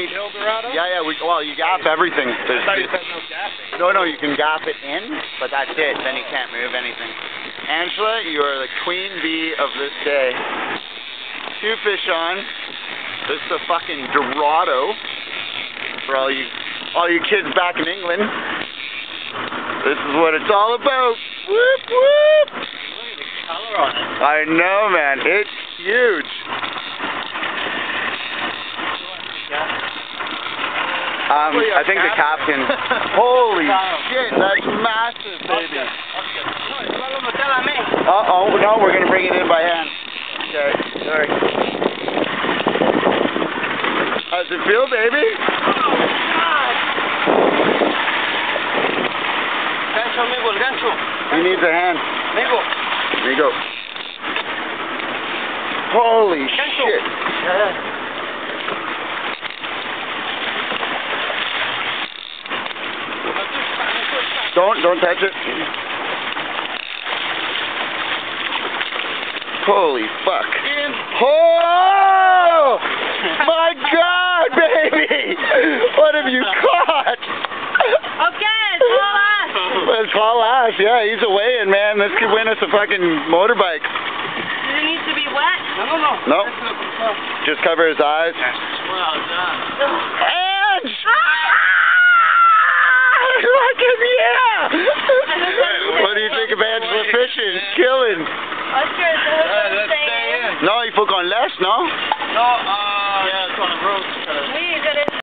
made. El Dorado? Yeah, well, you gap everything. I thought you said no gapping. No, you can gap it in, but that's it. Then you can't move anything. Angela, you are the queen bee of this day. 2 fish on. This is a fucking Dorado for all you kids back in England. This is what it's all about. Whoop whoop. Look at the color on it. I know, man. It's huge. I think the captain. Holy shit, that's massive, baby. Uh-oh, no, we're going to bring it in by hand. Okay, sorry. How's it feel, baby? Gancho, amigo, el gancho. He needs a hand. Amigo. There you go. Holy shit. Don't touch it. Holy fuck. Oh! My God, baby! What have you caught? Okay, it's all us. Let's haul ass. Yeah, he's a weigh-in, man. This could win us a fucking motorbike. Does it need to be wet? No. Just cover his eyes. Well done. Ange! Fucking yeah! What do you think of Angela fishing? Killing. Oscar, is the hook Let's stay stay in? in. No, il faut qu'on laisse, non? No, yeah, it's on the road. Oui, you gotta